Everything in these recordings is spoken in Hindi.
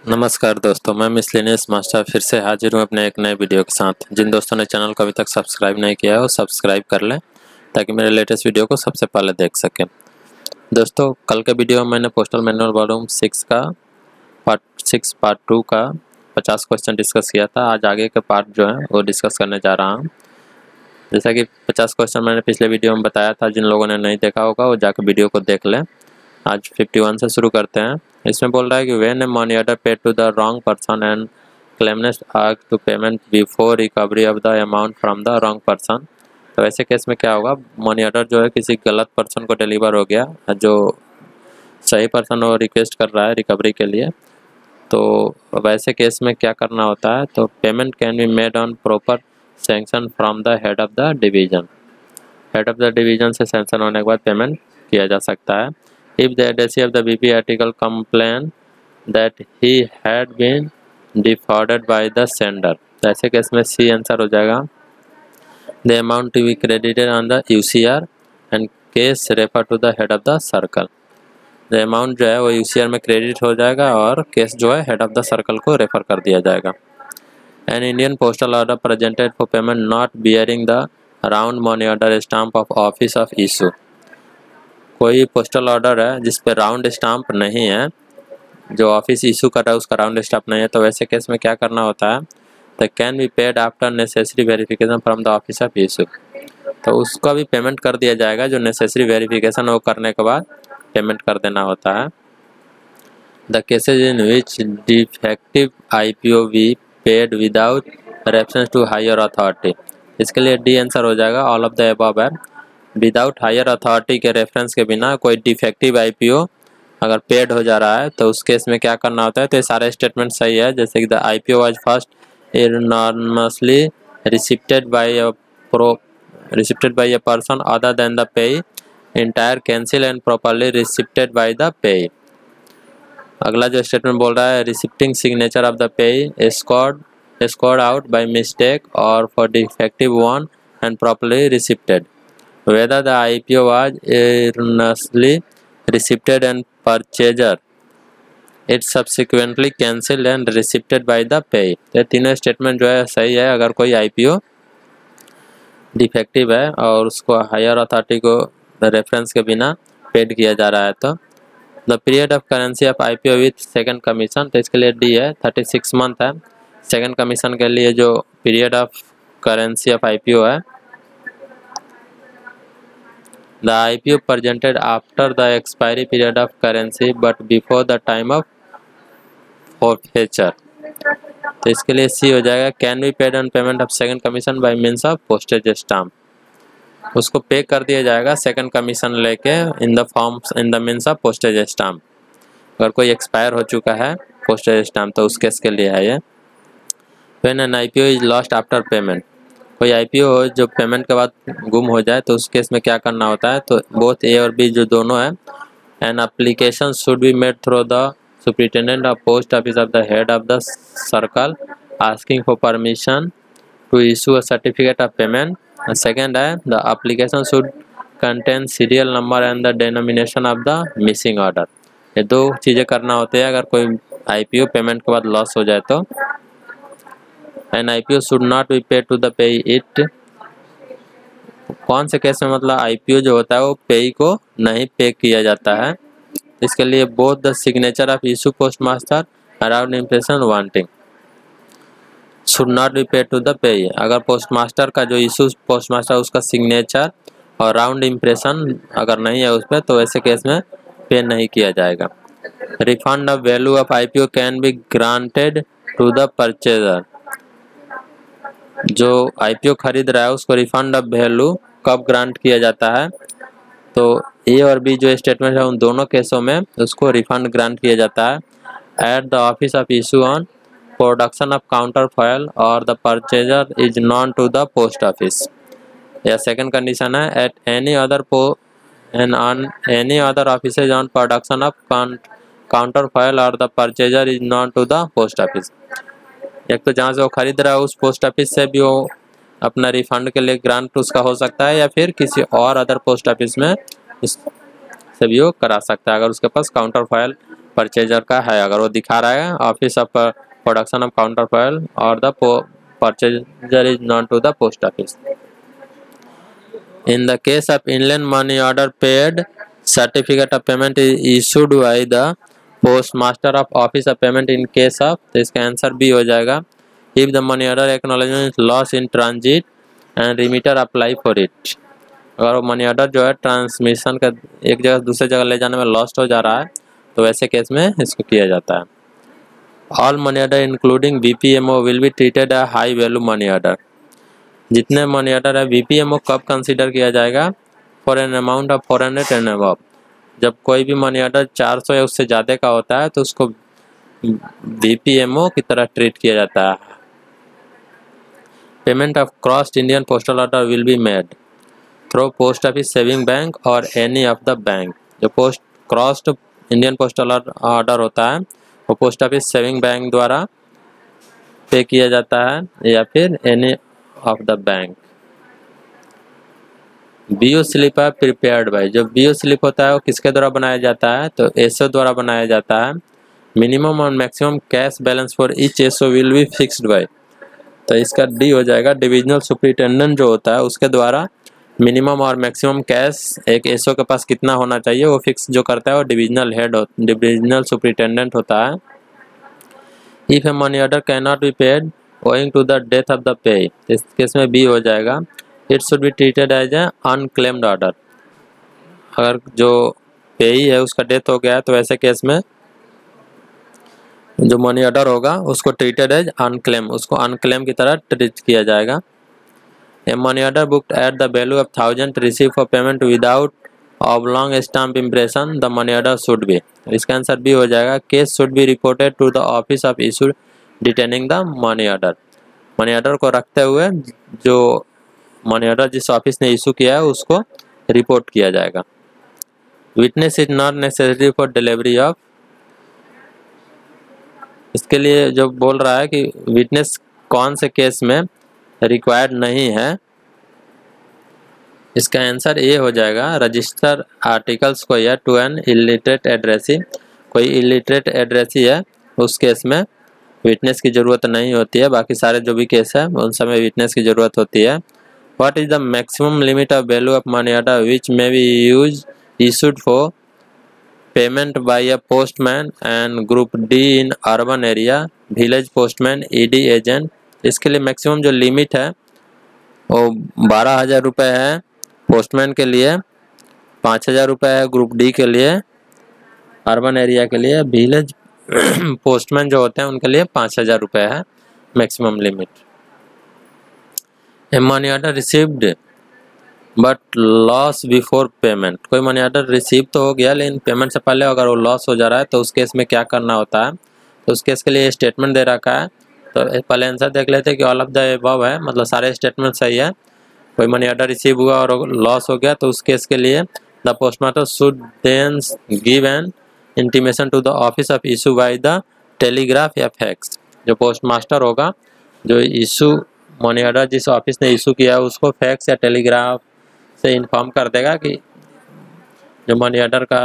नमस्कार दोस्तों, मैं मिसलेनियस मास्टर फिर से हाजिर हूँ अपने एक नए वीडियो के साथ। जिन दोस्तों ने चैनल को अभी तक सब्सक्राइब नहीं किया है वो सब्सक्राइब कर लें ताकि मेरे लेटेस्ट वीडियो को सबसे पहले देख सकें। दोस्तों, कल के वीडियो में मैंने पोस्टल मैनुअल वॉल्यूम 6 का पार्ट 2 का 50 क्वेश्चन डिस्कस किया था। आज आगे के पार्ट जो है वो डिस्कस करने जा रहा हूँ। जैसा कि 50 क्वेश्चन मैंने पिछले वीडियो में बताया था, जिन लोगों ने नहीं देखा होगा वो जाकर वीडियो को देख लें। आज 51 से शुरू करते हैं। इसमें बोल रहा है कि when a money order paid to the wrong person and claimant is asked to payment before recovery of the amount from the wrong person. तो ऐसे केस में क्या होगा, मनी ऑर्डर जो है किसी गलत पर्सन को डिलीवर हो गया, जो सही पर्सन वो रिक्वेस्ट कर रहा है रिकवरी के लिए। तो वैसे केस में क्या करना होता है, तो payment can be made on proper sanction from the head of the division. Head of the division से सैंक्शन होने के बाद पेमेंट किया जा सकता है। If the agency of the BP article complained that he had been defrauded by the sender, तो ऐसे केस में सी आंसर हो जाएगा। The amount to be credited on the UCR and case refer to the head of the circle। The amount जो है वो UCR में क्रेडिट हो जाएगा और केस जो है हेड ऑफ द सर्कल को रेफर कर दिया जाएगा। An Indian postal order presented for payment not bearing the round money order stamp of office of issue। कोई पोस्टल ऑर्डर है जिस पे राउंड स्टाम्प नहीं है, जो ऑफिस इशू कर रहा है उसका राउंड स्टाम्प नहीं है, तो वैसे केस में क्या करना होता है, the can be paid after necessary verification from the office of issue. तो उसका भी पेमेंट कर दिया जाएगा, जो नेसेसरी वेरिफिकेशन वो करने के बाद पेमेंट कर देना होता है। The cases in which defective IPO be paid without reference to higher authority, इसके लिए डी आंसर हो जाएगा। ऑल ऑफ द अबव है। विदाउट हायर अथॉरिटी के रेफरेंस के बिना कोई डिफेक्टिव IPO अगर पेड हो जा रहा है तो उस केस में क्या करना होता है, तो ये सारे स्टेटमेंट सही है। जैसे कि the IPO was first enormously received by a person other than the payee, entire cancel and properly received by the payee। अगला जो स्टेटमेंट बोल रहा है, receipting signature of the payee scored out by mistake or for defective one and properly received। Whether the IPO was erroneously received and purchaser it subsequently cancelled and received by the payee। ये तीनों स्टेटमेंट जो है सही है। अगर कोई IPO डिफेक्टिव है और उसको हायर अथॉरिटी को रेफरेंस के बिना पेड किया जा रहा है, तो the period of currency of IPO with second commission, तो इसके लिए डी है, 36 मंथ है। सेकंड कमीशन के लिए जो period of currency of IPO है, the IPO presented after the expiry period of currency but before the time of forfeiture, तो इसके लिए सी हो जाएगा। Can be paid on payment of second commission by means of postage stamp, उसको पे कर दिया जाएगा सेकंड कमीशन लेके in the means of postage stamp. अगर कोई एक्सपायर हो चुका है पोस्टेज स्टाम्प तो उस केस के लिए है ये। When an IPO is lost after payment, कोई IPO हो जो पेमेंट के बाद गुम हो जाए तो उस केस में क्या करना होता है, तो बोथ ए और बी जो दोनों है, an application should be made through the superintendent of post office of the head of the circle asking for permission to issue a certificate of payment. Second है, the application should contain serial number and the denomination of the missing order. ये दो चीज़ें करना होते हैं अगर कोई IPO पेमेंट के बाद लॉस हो जाए तो। An IPO should not be paid to the payee it, कौन से केस में मतलब IPO जो होता है वो पेई को नहीं पे किया जाता है, इसके लिए both the signature of issue post master around impression wanting should not be paid to the payee. अगर पोस्ट मास्टर का जो इशू पोस्ट मास्टर उसका सिग्नेचर और राउंड इम्प्रेशन अगर नहीं है उस पर, तो ऐसे केस में पे नहीं किया जाएगा। Refund of value of IPO can be granted to the purchaser, जो IPO खरीद रहा है उसको रिफंड ऑफ वैल्यू कब ग्रांट किया जाता है, तो ए और बी जो स्टेटमेंट है उन दोनों केसों में उसको रिफंड ग्रांट किया जाता है। At the office of issue on production of counterfoil और the purchaser is known to the post office. या सेकंड कंडीशन है, at any other offices on production of counterfoil और the purchaser is known to the post office. एक तो जहाँ से वो खरीद रहा है उस पोस्ट ऑफिस से भी वो अपना रिफंड के लिए ग्रांट उसका हो सकता है, या फिर किसी और अदर पोस्ट ऑफिस में से भी वो करा सकता है अगर उसके पास काउंटर फाइल परचेजर का है, अगर वो दिखा रहा है office of production of counterfoil और the purchaser is known to the post office. In the case of inland money order paid, certificate of payment is issued by the postmaster of office of payment in case of, तो इसका आंसर बी हो जाएगा। If the money order acknowledgement is lost in transit and remitter apply for it, अगर वो मनी ऑर्डर जो है ट्रांसमिशन का एक जगह दूसरे जगह ले जाने में लॉस्ट हो जा रहा है तो वैसे केस में इसको किया जाता है। All money order including BPMO will be treated as high value money order। जितने मनी ऑर्डर है बीपीएमओ कब कंसीडर किया जाएगा? For an amount of 400 and above. जब कोई भी मनी ऑर्डर 400 या उससे ज़्यादा का होता है तो उसको बीपीएमओ की तरह ट्रीट किया जाता है। Payment of crossed Indian postal order will be made through post office saving bank और एनी ऑफ द बैंक। जो क्रॉस्ड इंडियन पोस्टल ऑर्डर होता है वो पोस्ट ऑफिस सेविंग बैंक द्वारा पे किया जाता है या फिर any of the bank. BO slip है प्रिपेयर्ड बाय। जो बीओ स्लिप होता है वो किसके द्वारा बनाया जाता है? तो एसओ द्वारा बनाया जाता है। मिनिमम और maximum cash balance for each SO will be fixed by. तो इसका डी हो जाएगा। डिविजनल सुपरिटेंडेंट जो होता है उसके द्वारा मिनिमम और मैक्सिमम कैश एक एसओ के पास कितना होना चाहिए वो फिक्स जो करता है वो डिविजनल सुपरिटेंडेंट होता है। If a money order can not be paid owing to the death of the pay, इस केस में बी हो जाएगा। It should be treated as a unclaimed order. अगर जो पेई है उसका डेथ हो गया है तो ऐसे केस में जो मनी ऑर्डर होगा उसको ट्रीटेड एज अनक्लेम, उसको अनक्लेम की तरह ट्रीट किया जाएगा। A money order booked at the value of 1000 receive for payment without oblong stamp impression the money order should be. इसका आंसर बी हो जाएगा। Case should be reported to the office of issue detaining the money order. Money order को रखते हुए जो मनी ऑर्डर जिस ऑफिस ने इशू किया है उसको रिपोर्ट किया जाएगा। Witness is not necessary for delivery of, इसके लिए जो बोल रहा है कि विटनेस कौन से केस में रिक्वायर्ड नहीं है, इसका आंसर ए हो जाएगा। रजिस्टर आर्टिकल्स कोई है टू एन इलिटरेट एड्रेसी, कोई इलिटरेट एड्रेसी है उस केस में विटनेस की ज़रूरत नहीं होती है। बाकी सारे जो भी केस है उन सब में विटनेस की ज़रूरत होती है। What is the maximum limit of value of money order which may be issued for payment by a postman and group D in urban area, village postman, ED agent. इसके लिए मैक्सिमम जो लिमिट है वो 12,000 रुपये है पोस्टमैन के लिए, 5,000 रुपये है ग्रुप डी के लिए, अर्बन एरिया के लिए, विलेज पोस्टमैन जो होते हैं उनके लिए 5,000 रुपये है maximum limit. A money order received but loss before payment, कोई मनी ऑर्डर रिसीव तो हो गया लेकिन पेमेंट से पहले अगर वो लॉस हो जा रहा है तो उस केस में क्या करना होता है? तो उस केस के लिए स्टेटमेंट दे रखा है। तो पहले आंसर देख लेते हैं कि ऑल ऑफ द अबव है, मतलब सारे स्टेटमेंट सही है। कोई मनी ऑर्डर रिसीव हुआ और लॉस हो गया तो उस केस के लिए the postmaster should then give an intimation to the office of issue by the telegraph या फैक्स। जो पोस्टमास्टर होगा जो इशू मनी ऑर्डर जिस ऑफिस ने इशू किया है उसको फैक्स या टेलीग्राफ से इन्फॉर्म कर देगा कि जो मनी ऑर्डर का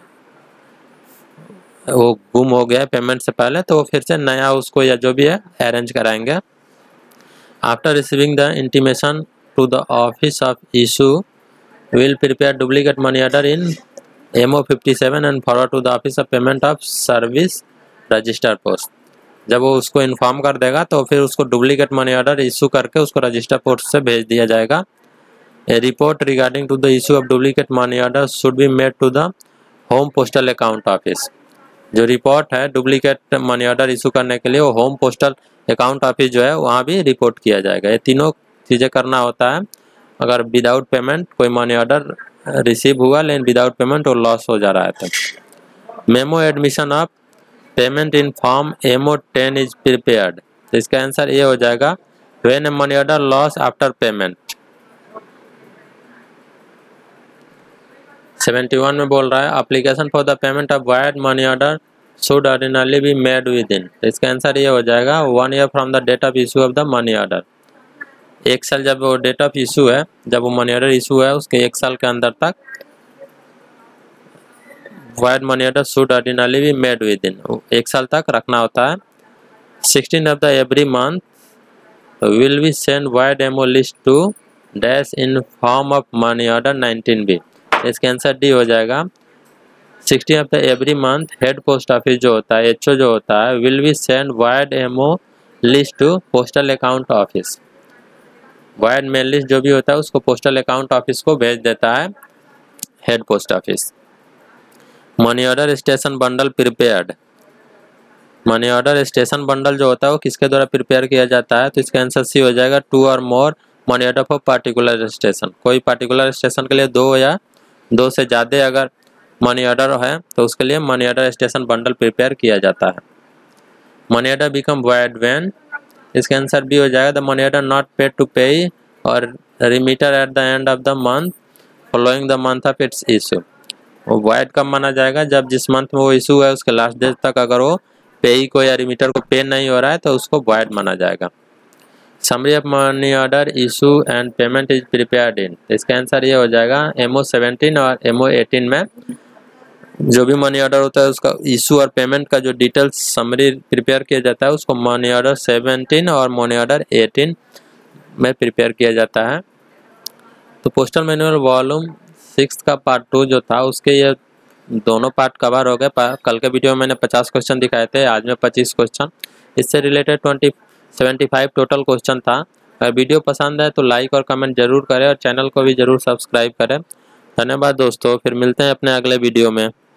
वो गुम हो गया है पेमेंट से पहले, तो वो फिर से नया उसको या जो भी है अरेंज कराएंगे। After receiving the intimation to the office of issue will prepare duplicate money order in MO 57 and forward to the office of payment of service register post. जब वो उसको इन्फॉर्म कर देगा तो फिर उसको डुप्लीकेट मनी ऑर्डर इशू करके उसको रजिस्टर पोस्ट से भेज दिया जाएगा। A report regarding to the issue of duplicate money order should be made to the home postal account office. जो रिपोर्ट है डुप्लीकेट मनी ऑर्डर इशू करने के लिए वो होम पोस्टल अकाउंट ऑफिस जो है वहाँ भी रिपोर्ट किया जाएगा। ये तीनों चीज़ें करना होता है। अगर विदाउट पेमेंट कोई मनी ऑर्डर रिसीव हुआ लेकिन विदाउट पेमेंट वो लॉस हो जा रहा है तो memo admission of payment in form MO 10 is prepared. तो इसका आंसर ये हो जाएगा when a money order loss after payment. 71 में बोल रहा है application for the payment of wired money order should ordinarily be made within. तो इसका आंसर ये हो जाएगा 1 year from the date of issue of the money order. एक साल जब वो डेट ऑफ इशू है, जब वो मनी ऑर्डर इशू है उसके एक साल के अंदर तक void money order should ordinarily be made within, 1 साल तक रखना होता है। 16 of the every month will be send void MO list to dash in form of money order 19B। इसका आंसर डी हो जाएगा। 16 of the every month head post office जो होता है, एचओ जो होता है, will be send void MO list to postal account office. Void mail list जो भी होता है उसको पोस्टल अकाउंट ऑफिस को भेज देता है head post office. Money order station bundle prepared, money order station bundle जो होता है वो किसके द्वारा प्रिपेयर किया जाता है? तो इसका आंसर सी हो जाएगा। 2 और more money order for particular station, कोई पार्टिकुलर स्टेशन के लिए 2 या 2 से ज़्यादा अगर मनी ऑर्डर है तो उसके लिए money order station bundle prepare किया जाता है। Money order become void when, इसका आंसर बी हो जाएगा। The money order not paid to pay or remitter at the end of the month following the month of its issue. वो वाइड कब माना जाएगा? जब जिस मंथ में वो इशू है उसके लास्ट डेट तक अगर वो पेई को या रिमीटर को पे नहीं हो रहा है तो उसको वाइड माना जाएगा। Summary of money order issue and payment is prepared in, इसका आंसर ये हो जाएगा। MO 17 और MO 18 में जो भी मनी ऑर्डर होता है उसका इशू और पेमेंट का जो डिटेल्स समरी प्रिपेयर किया जाता है उसको मनी ऑर्डर 17 और मनी ऑर्डर 18 में प्रिपेयर किया जाता है। तो पोस्टल मैनुअल वॉल्यूम 6 का पार्ट 2 जो था उसके ये दोनों पार्ट कवर हो गए। कल के वीडियो में मैंने 50 क्वेश्चन दिखाए थे, आज में 25 क्वेश्चन। इससे रिलेटेड 75 टोटल क्वेश्चन था। अगर वीडियो पसंद है तो लाइक और कमेंट जरूर करें और चैनल को भी जरूर सब्सक्राइब करें। धन्यवाद दोस्तों, फिर मिलते हैं अपने अगले वीडियो में।